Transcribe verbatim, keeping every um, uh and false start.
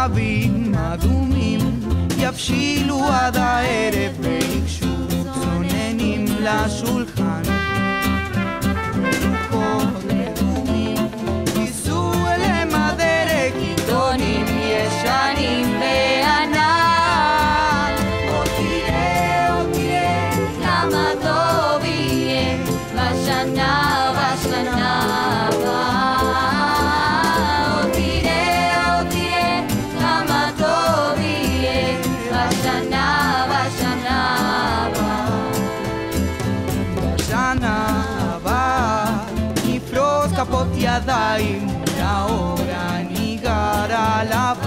ענבים אדומים יבשילו עד הערב ויקשו צוננים לשולחן מלוכות רדומים ייסעו אליהם הדרך עיתונים ישנים בענן עוד תראה, עוד תראה כמה טוב יהיה בשנה, בשנה הבאה עוד תראה, עוד תראה כמה טוב יהיה בשנה, בשנה הבאה בשנה הבאה נפרוס כפות ידיים לאור הניגר עליו